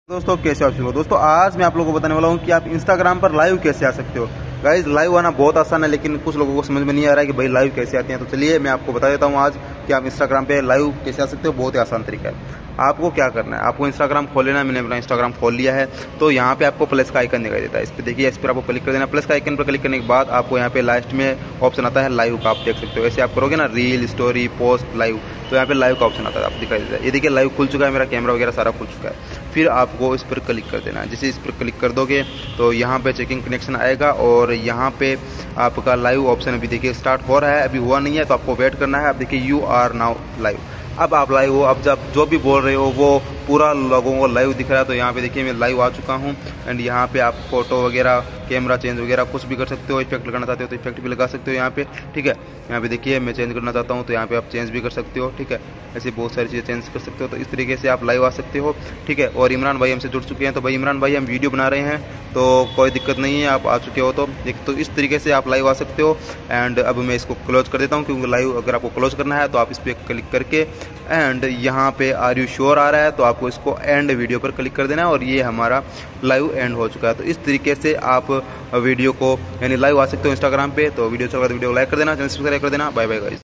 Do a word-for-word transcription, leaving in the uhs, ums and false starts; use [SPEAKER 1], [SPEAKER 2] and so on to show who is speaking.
[SPEAKER 1] दोस्तों कैसे आप दोस्तों आज मैं आप लोगों को बताने वाला हूं कि आप इंस्टाग्राम पर लाइव कैसे आ सकते हो। गाइज लाइव आना बहुत आसान है, लेकिन कुछ लोगों को समझ में नहीं आ रहा है कि भाई लाइव कैसे आते हैं। तो चलिए मैं आपको बता देता हूं आज कि आप इंस्टाग्राम पे लाइव कैसे आ सकते हो। बहुत ही आसान तरीका है। आपको क्या करना है, आपको इंस्टाग्राम खोल लेना है। मैंने अपना इंस्टाग्राम खोल लिया है। तो यहाँ पे आपको प्लस का आइकन दिखाई देता है, इस पर देखिए, इस पर आपको क्लिक कर देना। प्लस का आइकन पर क्लिक करने के बाद आपको यहाँ पे लास्ट में ऑप्शन आता है लाइव का, आप देख सकते हो। ऐसे आप करोगे ना, रील, स्टोरी, पोस्ट, लाइव, तो यहाँ पे लाइव का ऑप्शन आता है, आपको दिखाई देता है। ये देखिए लाइव खुल चुका है, मेरा कैमरा वगैरह सारा खुल चुका है। फिर आपको इस पर क्लिक कर देना है। जैसे इस पर क्लिक कर दोगे तो यहाँ पे चेकिंग कनेक्शन आएगा और यहाँ पे आपका लाइव ऑप्शन अभी देखिए स्टार्ट हो रहा है, अभी हुआ नहीं है, तो आपको वेट करना है। अब देखिए यू आर नाउ लाइव, अब आप लाइव हो। अब जब जो भी बोल रहे हो वो पूरा लोगों को लाइव दिख रहा है। तो यहाँ पे देखिए मैं लाइव आ चुका हूँ। एंड यहाँ पे आप फोटो वगैरह, कैमरा चेंज वगैरह कुछ भी कर सकते हो। इफेक्ट लगाना चाहते हो तो इफेक्ट भी लगा सकते हो यहाँ पे, ठीक है। यहाँ पे देखिए मैं चेंज करना चाहता हूँ तो यहाँ पे आप चेंज भी कर सकते हो, ठीक है। ऐसे बहुत सारी चीज़ें चेंज कर सकते हो। तो इस तरीके से आप लाइव आ सकते हो, ठीक है। और इमरान भाई हमसे जुड़ चुके हैं, तो भाई इमरान भाई हम वीडियो बना रहे हैं, तो कोई दिक्कत नहीं है, आप आ चुके हो तो एक तो इस तरीके से आप लाइव आ सकते हो। एंड अब मैं इसको क्लोज कर देता हूँ, क्योंकि लाइव अगर आपको क्लोज करना है तो आप इस पर क्लिक करके एंड यहाँ पे आर यू श्योर आ रहा है, तो आपको इसको एंड वीडियो पर क्लिक कर देना है। और ये हमारा लाइव एंड हो चुका है। तो इस तरीके से आप वीडियो को यानी लाइव आ सकते हो इंस्टाग्राम पे। तो वीडियो अच्छा लगा तो वीडियो को लाइक कर देना, चैनल सब्सक्राइब कर देना। Bye bye guys.